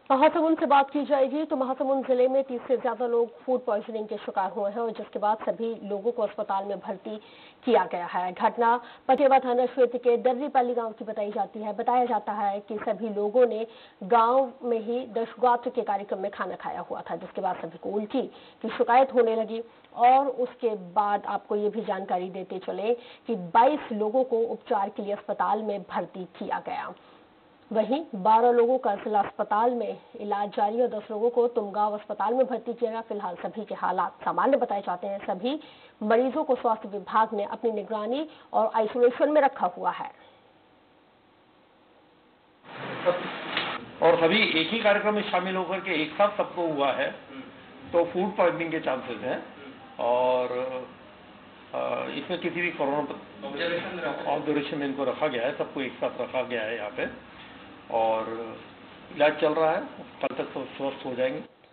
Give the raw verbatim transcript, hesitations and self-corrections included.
महासमुंद से बात की जाएगी तो महासमुंद जिले में तीस से ज्यादा लोग फूड पॉइजनिंग के शिकार हुए हैं और जिसके बाद सभी लोगों को अस्पताल में भर्ती किया गया है। घटना पटेवा थाना क्षेत्र के दर्रीपल्ली गांव की बताई जाती है। बताया जाता है कि सभी लोगों ने गांव में ही दशगात्र के कार्यक्रम में खाना खाया हुआ था, जिसके बाद सभी को उल्टी की शिकायत होने लगी और उसके बाद आपको ये भी जानकारी देते चले कि बाईस लोगों को उपचार के लिए अस्पताल में भर्ती किया गया। वहीं बारह लोगों का जिला अस्पताल में इलाज जारी और दस लोगों को तुमगांव अस्पताल में भर्ती किया गया। फिलहाल सभी के हालात सामान्य बताए जाते हैं। सभी मरीजों को स्वास्थ्य विभाग ने अपनी निगरानी और आइसोलेशन में रखा हुआ है। और सभी एक ही कार्यक्रम में शामिल होकर के एक साथ सबको हुआ है, तो फूड पॉइजनिंग के चांसेस हैं और इसमें किसी भी कोरोना ऑब्जर्वेशन में इनको रखा गया है। सबको एक साथ रखा गया है यहाँ पे और इलाज चल रहा है। कल तक स्वस्थ हो जाएंगे।